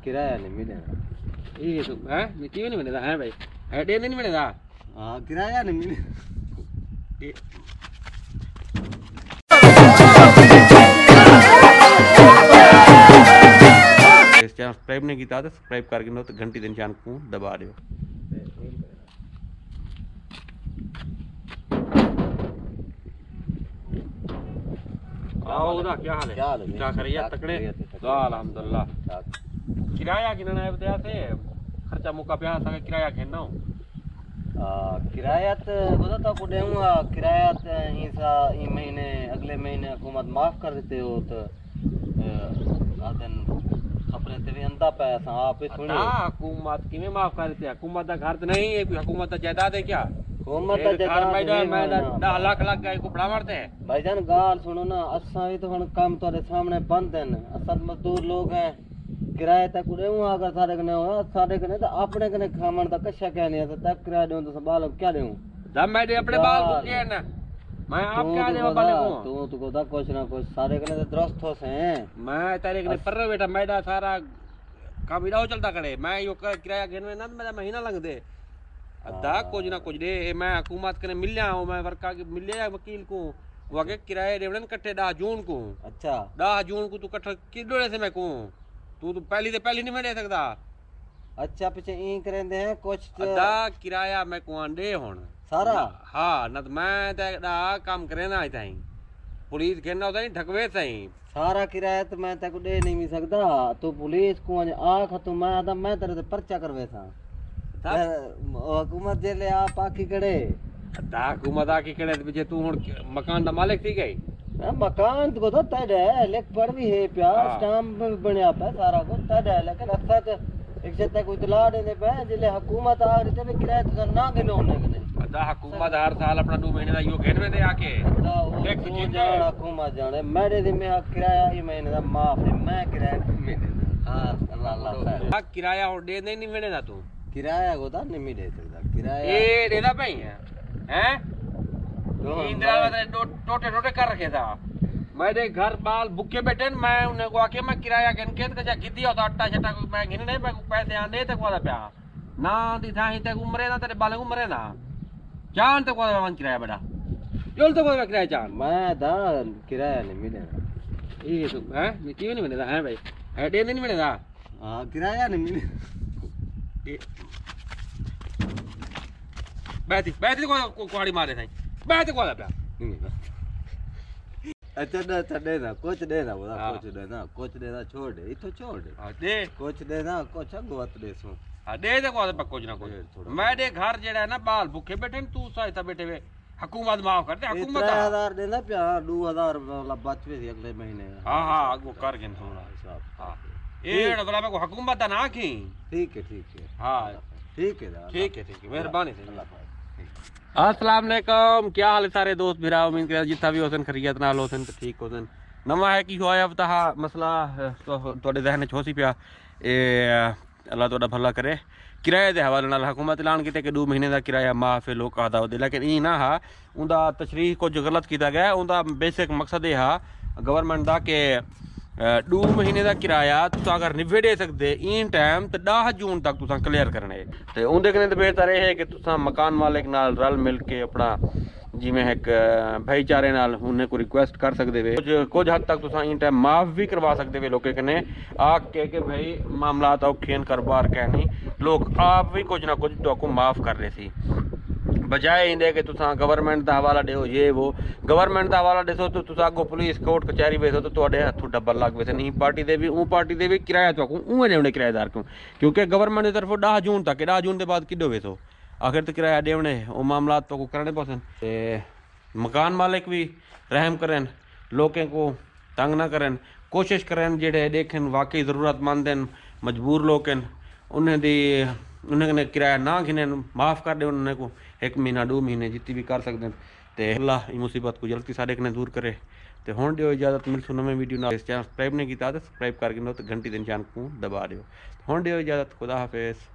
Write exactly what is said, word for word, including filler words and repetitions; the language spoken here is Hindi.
किराया नहीं मिलेगा। ये तो है क्यों नहीं मिलेगा है भाई है दे नहीं मिलेगा। हाँ किराया नहीं मिले। इस चैनल सब्सक्राइब नहीं किया तो सब्सक्राइब करके नो तो घंटी के निशान को दबा दियो। आओ ना क्या हाल है क्या हाल है क्या करिए तकड़े अल्हम्दुलिल्लाह। किराया कितना है बताया थे खर्चा मुका पे था किराया खेलना हो किराया तो बता तो को दूंगा किराया तो इसा ई महीने अगले महीने हुकूमत माफ कर देते हो तो आदन खबरें ते भी अंदा पे आप ही सुनी हुकूमत किने माफ कर देते हुकूमत का घर तो नहीं है कोई हुकूमत का जायदाद है क्या हुकूमत का जायदाद दस लाख लाख का को बड़ा मारते हैं भाईजान गाल सुनो ना असा भी तो हुन काम तोरे सामने बंद है असा मजदूर लोग हैं किराए तक देऊं अगर सारे कने हो सारे कने तो अपने कने खामन दा कशा कहने है तक किराया दूं तो बाल क्या दूं जब मैं दे अपने बाल को के ना मैं आप क्या देवा बाले को तू तू को दा कुछ ना कुछ सारे कने तो दुरुस्त हो से मैं तेरे कने पर बेटा मैडा सारा काम इडाओ चलता करे मैं यो किराया घेन में ना मेरा महीना लग दे अदा कुछ ना कुछ दे मैं हुकूमत कने मिल जाऊं मैं वर्का के मिल जाए वकील को वाके किराए देवड़न कट्टे दस जून को अच्छा दस जून को तू कट्ठा किदोड़े से मैं को तू तो पहली तो पहली नहीं मैं दे सकता अच्छा पीछे ई करेंदे हैं कुछ अदा किराया मैं को दे हुन सारा हां न मैं ते दा काम करे ना ताई पुलिस कहना होता ढकवे सही सारा किराया तो मैं ते को दे नहीं सकता तू पुलिस को आख तो मैं आदा मैं तेरे ते पर्चा करवे सा हुकूमत जे ले आ पाकी कड़े अदा हुकूमत आकी कड़े पीछे तू हुन मकान दा मालिक थी गई मकान तो तो तड है लेक पर भी है प्या स्टाम्प भी बनया पे सारा कुछ तड है लेकिन अच्छा तो एक से तक इतला देने पे जिले हुकूमत आ रही ते किराया तो ना गिनो ने कने अदा हुकूमत हर साल अपना दो महीने दा यो घेनवे दे आके एक चीज हुकूमत जाने मेरे दे में किराया ई महीने दा माफ है मैं किराया नहीं दे हां अल्लाह अल्लाह किराया और दे नहीं मिले ना तू किराया को दा नहीं दे सकता किराया ए देदा भाई है हैं इंदिरा वाले टोटे टोटे कर रखे था मेरे घर बाल भूखे बैठे मैं उन्हें को आके मैं किराया गिन के कजा किती होता अट्टा छटा को मैं गिन नहीं मैं पैसे आने तक वाला प्या ना दी था ही तक उम्रे ना तेरे बाल उम्रे ना जान तक वाला मन किराया बेटा जोल तक वाला किराया जान मैं दा किराया नहीं मिलेगा ये तो है मैं क्यों नहीं मिलेगा है भाई है दे नहीं मिलेगा हां किराया नहीं मिले बैठी बैठी को कुआड़ी मारे था बैठ को वाला प्या अच्छा ना चढ़े ना कुछ दे ना बोला कुछ दे ना कुछ दे ना छोड़ दे इतो छोड़ दे हां दे कुछ दे ना कुछ गोत दे सो हां दे दे को कुछ ना कुछ मैं दे घर जेड़ा है ना बाल भूखे बैठे तू सहायता बैठे वे हुकूमत माफ कर दे हुकूमत तीन हज़ार देना प्या दो हज़ार वाला बचवे थी अगले महीने हां हां वो कर के थोड़ा हिसाब हां ए वाला मैं को हुकूमत ना की ठीक है ठीक है हां ठीक है ठीक है ठीक है मेहरबानी से अल्लाह अस्सलाम वालेकुम क्या हाल है सारे दोस्त मेरा उम्मीद कर जितना भी होसन खरीयत नाल होसन तो ठीक होसन नवा है कि होया बता मसला तो तोड़े जहन च होसी पिया ए अल्लाह तोड़ा भला करे किराए के हवाले नाल हुकूमत ऐलान किया कि दो महीने का किराया माफ है लोग आदा होते लेकिन ई ना हा उनका तशरीह कुछ गलत किया गया उनका बेसिक मकसद ये हा गवर्नमेंट का कि दो महीने का किराया तुस अगर निभे दे सकते इन टाइम तो दस जून तक तुस क्लियर करने तो उनके कने तो बेहतर यह है कि तुस मकान मालिक नाल रल मिल के अपना जिमें एक भाईचारे नाल उन्हें को रिक्वेस्ट कर सकते वे कुछ कुछ हद तक तुस इन टाइम माफ भी करवा सकते वे लोगों कने आख के कि भाई मामला औखे कारोबार कह नहीं लोग आप भी कुछ ना कुछ तो माफ कर रहे सी बजाय इंदे कि तुसा गवर्नमेंट का हवाला दो ये वो गवर्नमेंट का हवाला दसो तो तुसा अगो पुलिस कोर्ट कचहरी वेसो तो तुहाडे हथों डब्बल लग वैसे नहीं पार्टी दे भी ऊ पार्टी दे भी किराया तो उवें देने किराएदार क्यों क्योंकि गवर्नमेंट की तरफों दस जून तक दस जून के बाद किडो वेसो आखिर तो किराया देने वो मामला तो को करने पसन मकान मालिक भी रहम करें लोगों को तंग ना करें कोशिश करें जेडे देखें वाकई ज़रूरतमंद हैं मजबूर लोग हैं उन्हें दी उन्हें किराया ना गिने माफ़ कर दे उन्होंने को एक महीना दो महीने जितनी भी कर सकते हैं तो अल्लाह इस मुसीबत को जल्दी सारे कने दूर करे तो हुण दियो इजाजत मिल सुनो में वीडियो ना इस चैनल सब्सक्राइब नहीं किया तो सब्सक्राइब करके नो तो घंटी के निशान को दबा दियो हुण दियो इजाजत खुदा हाफिज़।